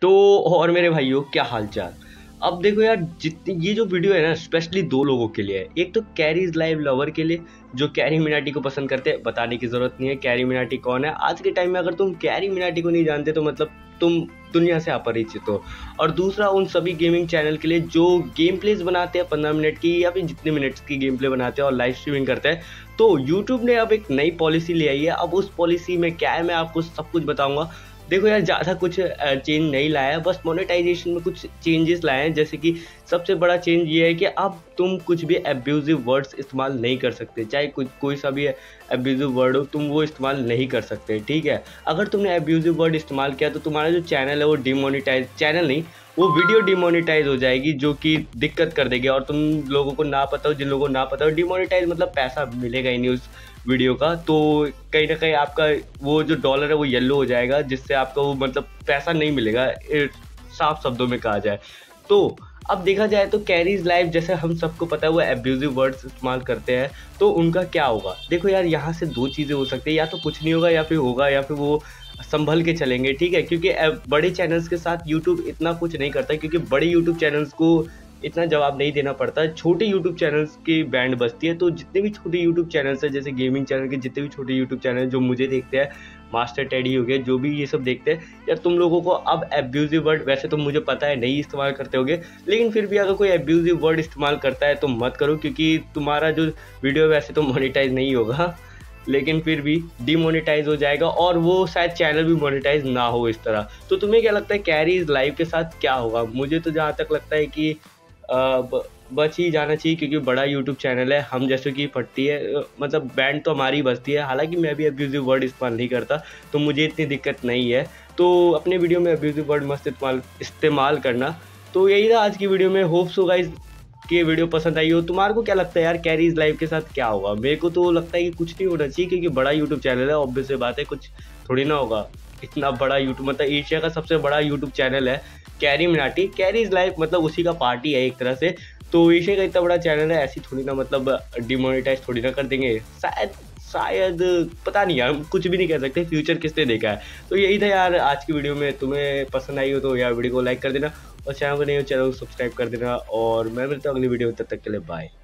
तो और मेरे भाइयों क्या हालचाल। अब देखो यार, जितनी ये जो वीडियो है ना स्पेशली दो लोगों के लिए है। एक तो कैरीज लाइव लवर के लिए जो कैरी मिनाटी को पसंद करते हैं, बताने की जरूरत नहीं है कैरी मिनाटी कौन है। आज के टाइम में अगर तुम कैरी मिनाटी को नहीं जानते तो मतलब तुम दुनिया से अपरिचित हो। और दूसरा उन सभी गेमिंग चैनल के लिए जो गेम प्लेज बनाते हैं 15 मिनट की या फिर जितने मिनट्स की गेम प्ले बनाते हैं और लाइव स्ट्रीमिंग करते हैं। तो यूट्यूब ने अब एक नई पॉलिसी ले आई है। अब उस पॉलिसी में क्या है मैं आपको सब कुछ बताऊंगा। देखो यार, ज़्यादा कुछ चेंज नहीं लाया है, बस मोनेटाइजेशन में कुछ चेंजेस लाए हैं। जैसे कि सबसे बड़ा चेंज ये है कि अब तुम कुछ भी एब्यूजिव वर्ड्स इस्तेमाल नहीं कर सकते। चाहे कोई सा भी एब्यूजिव वर्ड हो तुम वो इस्तेमाल नहीं कर सकते, ठीक है। अगर तुमने एब्यूजिव वर्ड इस्तेमाल किया तो तुम्हारा जो चैनल है वो डिमोनेटाइज, चैनल नहीं वो वीडियो डिमोनेटाइज हो जाएगी, जो कि दिक्कत कर देगी। और तुम लोगों को ना पता हो, जिन लोगों को ना पता हो, डिमोनेटाइज मतलब पैसा मिलेगा ही नहीं उस वीडियो का। तो कहीं ना कहीं आपका वो जो डॉलर है वो येलो हो जाएगा, जिससे आपका वो मतलब पैसा नहीं मिलेगा, साफ शब्दों में कहा जाए तो। अब देखा जाए तो कैरीज लाइव जैसे हम सबको पता है वो एब्यूजिव वर्ड्स इस्तेमाल करते हैं, तो उनका क्या होगा। देखो यार, यहाँ से दो चीज़ें हो सकती है, या तो कुछ नहीं होगा या फिर होगा, या फिर वो संभल के चलेंगे, ठीक है। क्योंकि बड़े चैनल्स के साथ यूट्यूब इतना कुछ नहीं करता, क्योंकि बड़े यूट्यूब चैनल्स को इतना जवाब नहीं देना पड़ता। छोटे यूट्यूब चैनल्स की बैंड बजती है। तो जितने भी छोटे यूट्यूब चैनल्स हैं, जैसे गेमिंग चैनल के जितने भी छोटे यूट्यूब चैनल जो मुझे देखते हैं, मास्टर टेडी हो गया, जो भी ये सब देखते हैं, यार तुम लोगों को अब एब्यूजिव वर्ड वैसे तो मुझे पता है नहीं इस्तेमाल करते होगे, लेकिन फिर भी अगर कोई एब्यूजिव वर्ड इस्तेमाल करता है तो मत करो, क्योंकि तुम्हारा जो वीडियो वैसे तो मोनेटाइज नहीं होगा, लेकिन फिर भी डिमोनेटाइज हो जाएगा और वो शायद चैनल भी मोनेटाइज ना हो इस तरह। तो तुम्हें क्या लगता है कैरीज लाइव के साथ क्या होगा। मुझे तो जहाँ तक लगता है कि बच ही जाना चाहिए, क्योंकि बड़ा यूट्यूब चैनल है, हम जैसे कि फटती है मतलब बैंड तो हमारी बजती है। हालांकि मैं भी अब्यूजिव वर्ड इस्तेमाल नहीं करता तो मुझे इतनी दिक्कत नहीं है। तो अपने वीडियो में अब्यूजिव वर्ड मस्त इस्तेमाल करना। तो यही था आज की वीडियो में। होप सो गाइस कि ये वीडियो पसंद आई हो। तुम्हारे को क्या लगता है यार कैरीज लाइव के साथ क्या होगा। मेरे को तो लगता है कि कुछ नहीं होना चाहिए, क्योंकि बड़ा यूट्यूब चैनल है, ऑब्वियस सी बात है, कुछ थोड़ी ना होगा। इतना बड़ा यूट्यूब मतलब एशिया का सबसे बड़ा यूट्यूब चैनल है कैरी मिनाटी। कैरीज लाइव मतलब उसी का पार्टी है एक तरह से। तो एशिया का इतना बड़ा चैनल है, ऐसी थोड़ी ना मतलब डिमोनेटाइज थोड़ी ना कर देंगे। शायद पता नहीं यार, कुछ भी नहीं कह सकते, फ्यूचर किसने देखा है। तो यही था यार आज की वीडियो में। तुम्हें पसंद आई हो तो यार वीडियो को लाइक कर देना, और चैनल को नहीं हो चैनल को सब्सक्राइब कर देना। और मैं मिलता हूँ अगली वीडियो में, तब तक के लिए बाय।